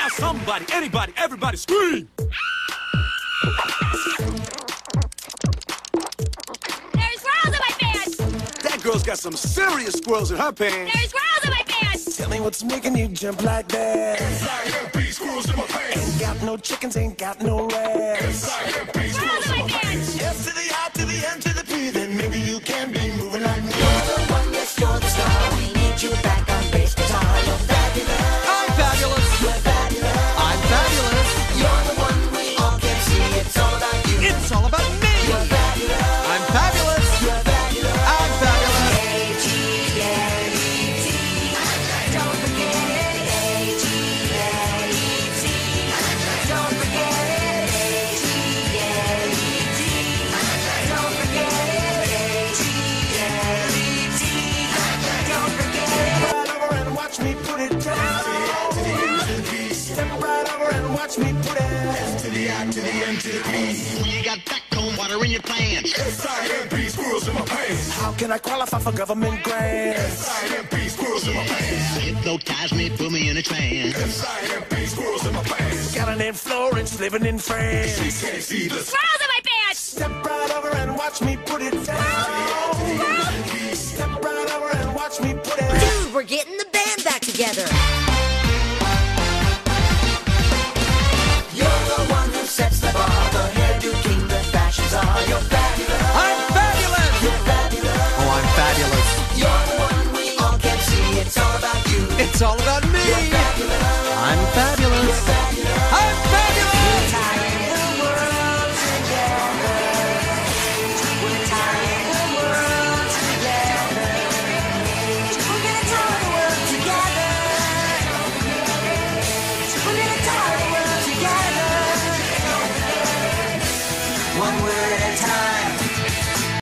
Now somebody, anybody, everybody scream! There's squirrels in my pants! That girl's got some serious squirrels in her pants. There's squirrels in my pants! Tell me what's making you jump like that. S-I-M-P, squirrels in my pants. Ain't got no chickens, ain't got no rats. S-I-M-P, Squirrels in my pants! Yes to the I to the M to the P, then maybe you can be moving like me. You're the one, yes, you're the star. We need you back on bass guitar. You're fabulous. I'm fabulous! You're fabulous. I'm fabulous! You're the one we all can see. It's all about you. It's all about me! You're fabulous. I'm fabulous! You're fabulous. I'm fabulous! A-T-L-E-T. Don't forget it. A-T-L-E-T. Don't forget it. A-T-L-E-T. Don't forget it. A-T-L-E-T. Don't forget it. Right over and watch me put it down. Step right over and watch me put it. to the I to the M to the P. You got backbone water in your pants. S-I-M-P, squirrels in my pants. How can I qualify for government grants? S-I-M-P, squirrels in my pants. Hypnotize me, put me in a trance. S-I-M-P, squirrels in my pants. Got an Aunt Florence living in France. She can't see the Squirrels in my pants! Step right over and watch me put it down. Step right over and watch me put it. Dude, we're getting the band back together. You're the one who sets the bar, the hairdo king, the fashions are. You're fabulous. I'm fabulous! You're fabulous. Oh, I'm fabulous! You're the one we all can see. It's all about you. It's all about me! You're fabulous. I'm fabulous! You're fabulous. I'm fabulous! Tying the world together. We're tying the world together. We're gonna tie the world together. We're gonna tie the world together. One word at a time.